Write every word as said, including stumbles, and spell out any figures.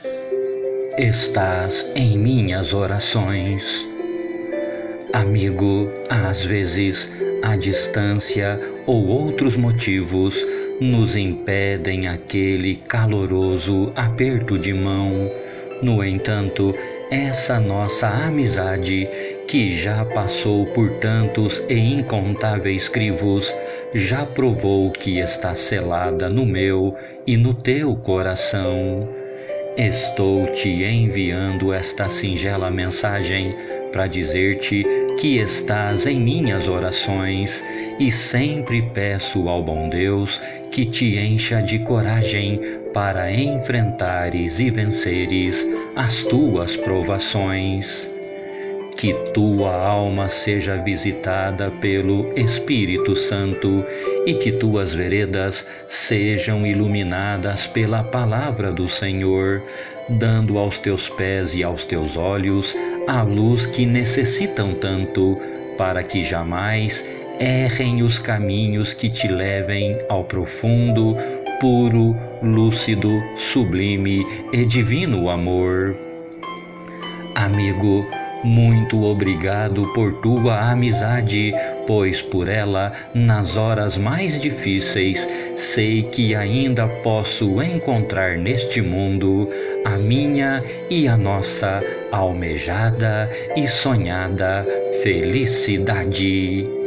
Estás em minhas orações. Amigo, às vezes a distância ou outros motivos nos impedem aquele caloroso aperto de mão. No entanto, essa nossa amizade, que já passou por tantos e incontáveis crivos, já provou que está selada no meu e no teu coração. Estou te enviando esta singela mensagem para dizer-te que estás em minhas orações e sempre peço ao bom Deus que te encha de coragem para enfrentares e venceres as tuas provações. Que tua alma seja visitada pelo Espírito Santo e que tuas veredas sejam iluminadas pela palavra do Senhor, dando aos teus pés e aos teus olhos a luz que necessitam tanto, para que jamais errem os caminhos que te levem ao profundo, puro, lúcido, sublime e divino amor. Amigo, muito obrigado por tua amizade, pois por ela, nas horas mais difíceis, sei que ainda posso encontrar neste mundo a minha e a nossa almejada e sonhada felicidade.